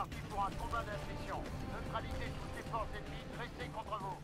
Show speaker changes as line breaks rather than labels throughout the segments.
parti pour un combat d'attrition. Neutralisez toutes les forces ennemies dressées contre vous.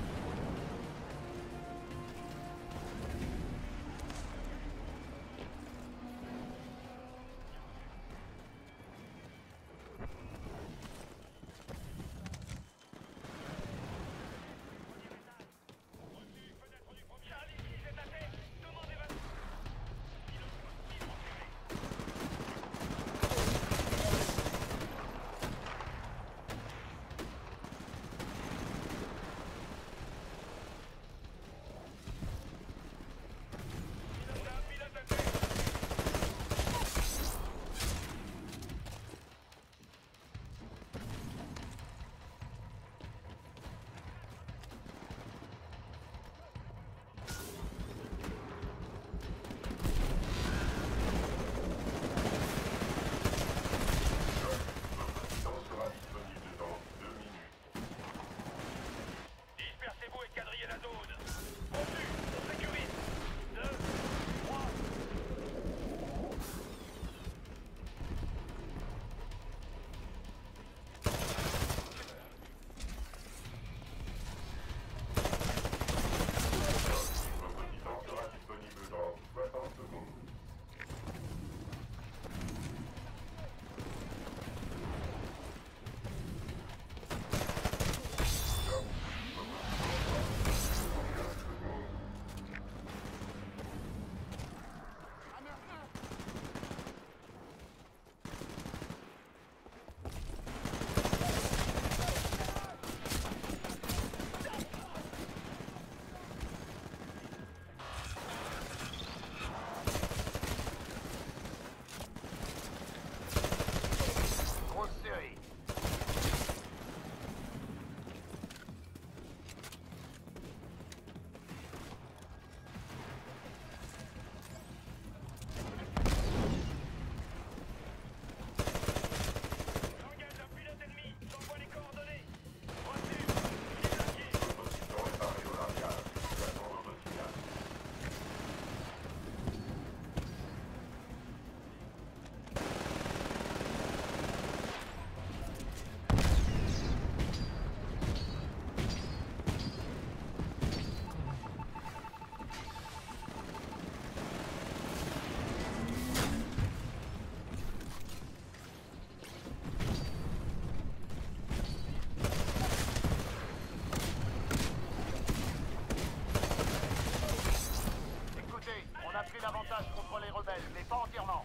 L'avantage contre les rebelles, mais pas entièrement.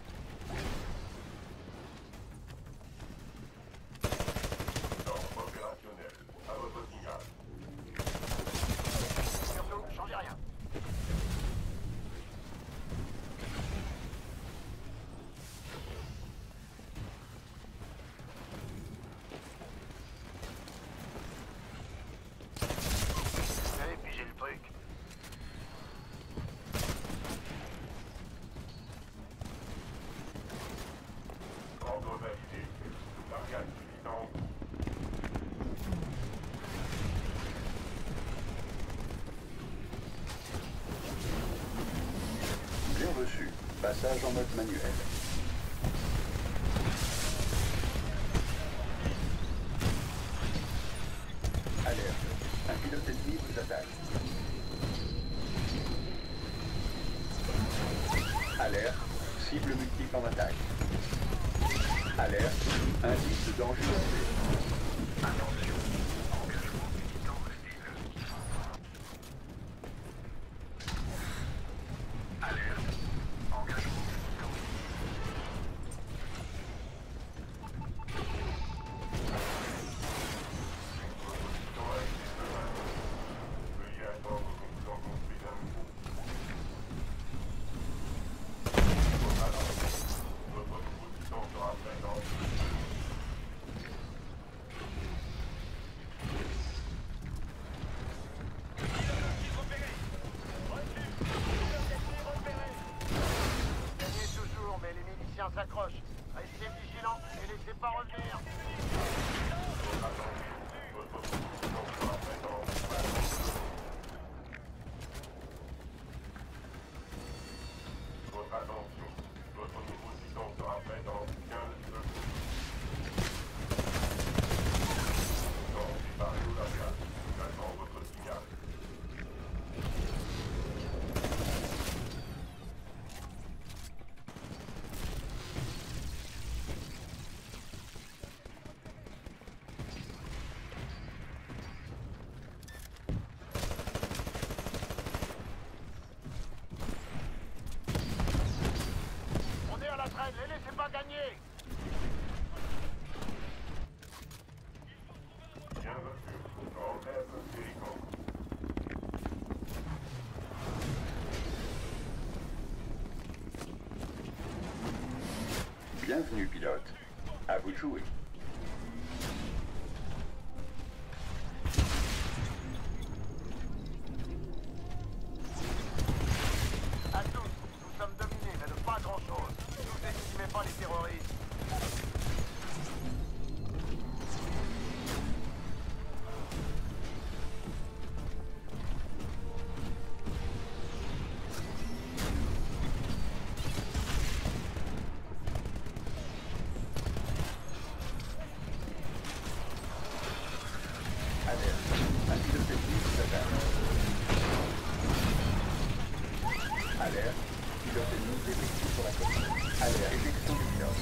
Ordre opérationnel. À votre signal.
Surtout, changez rien. Vous avez pigé le truc.
Ordre validé. Largage suffisant.
Bien reçu. Passage en mode manuel. Alerte. Un pilote ennemi vous attaque. Alerte. Cible multiple en attaque. Alerte. Indice de danger élevé. Attention. Engagement militant hostile. Alerte. Engagement militant
Veuillez attendre qu'on vous en construise un nouveau. Votre nouveau titan sera présent.
Gagnez toujours, mais les miliciens s'accrochent. Restez vigilants et laissez pas revenir.
Votre nouveau titan sera présent. Votre attention. Votre nouveau titan sera prêt dans 15 secondes.
gagné.
Bien reçu. Ordre Héricourt.
Bienvenue, pilote. À vous de jouer.
À tous, nous sommes dominés, mais de pas grand-chose. Ne sous-estimez pas les terroristes.
Alerte. Un pilote ennemi vous attaque. Alerte. Pilote ennemi détecté sur la côte. Alerte. Éjection du pilote.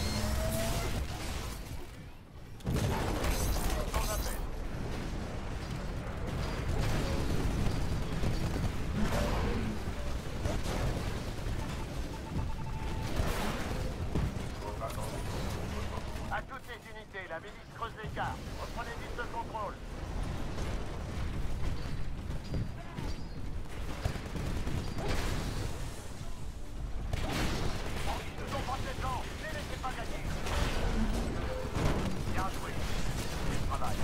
Sans appel. À toutes les unités, la milice creuse l'écart. Reprenez vite le contrôle. Ils nous ont passé le temps. Ne les laissez pas gagner. Bien joué. Bien travail.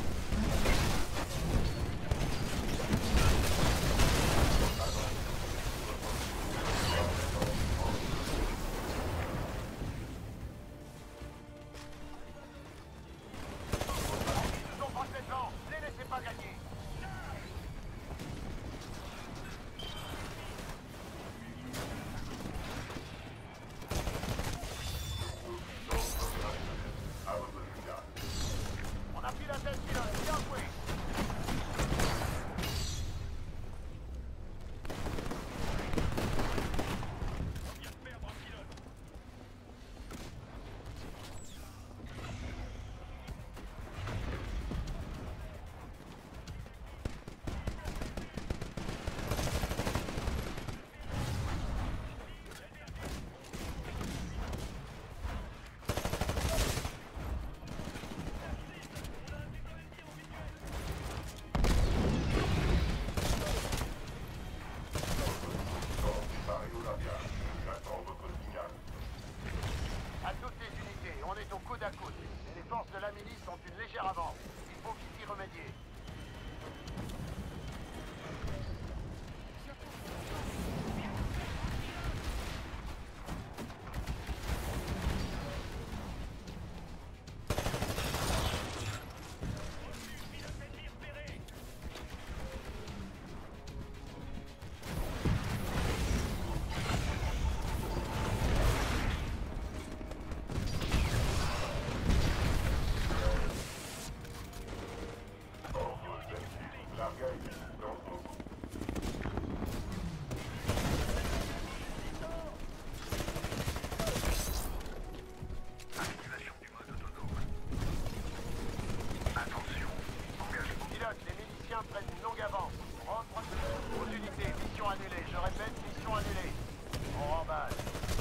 Ils nous ont passé le temps. Ne les laissez pas gagner.
À votre signal.
On a pris la tête, pilote. Bien joué.
J'attends votre signal.
À toutes les unités, on est au coude à coude. Et les forces de la milice ont une légère avance. Il faut vite y remédier.
Activation du mode autonome. Attention. Engagement.
Pilote, les miliciens prennent une longue avance. Reprenez aux unités, mission annulée. Je répète, mission annulée. On remballe.